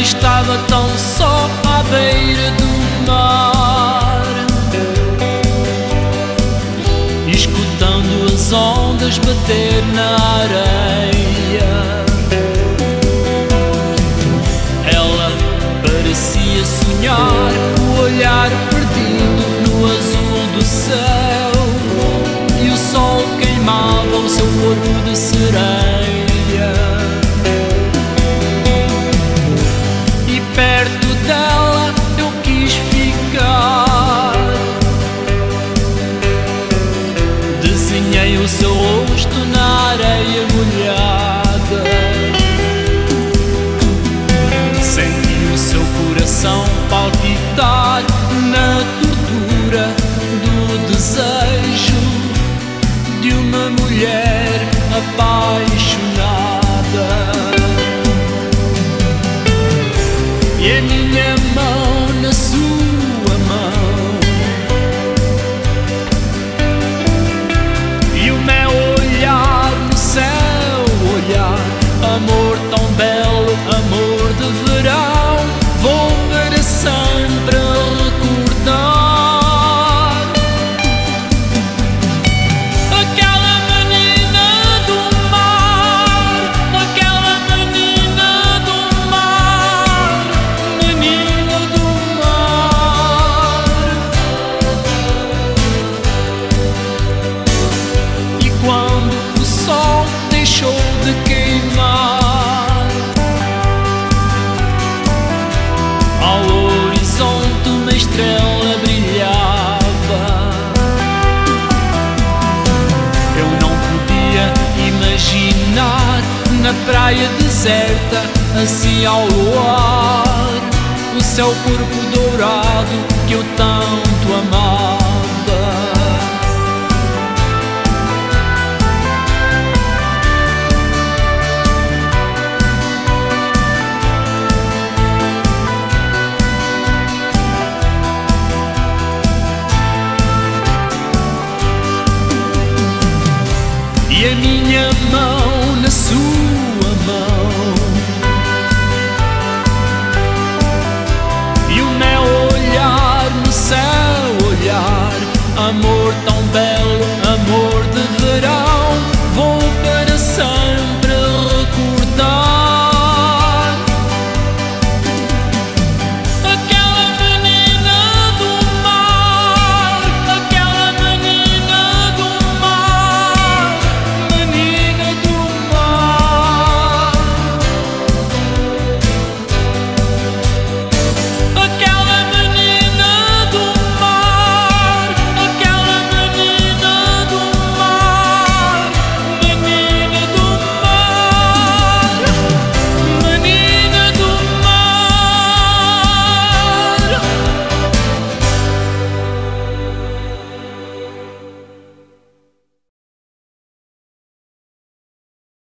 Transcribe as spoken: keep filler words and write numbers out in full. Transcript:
estava tão só à beira do mar, escutando as ondas bater na areia. Ela parecia sonhar, o olhar perdido no azul do céu, e o sol queimava o seu corpo de sereia. E perto dela eu quis ficar, desenhei o seu rosto na areia molhada, senti o seu coração palpitar na tortura do desejo de uma mulher apaixonada. E a minha mão na sua mão, e o meu olhar no seu olhar, amor tão belo, amor de verão, vou para sempre recordar. Aquela menina do mar, aquela menina do mar, menina do mar. E quando o sol deixou de queimar, ao horizonte uma estrela brilhava. Eu não podia imaginar na praia deserta, assim ao luar, o seu corpo dourado que eu tanto amava.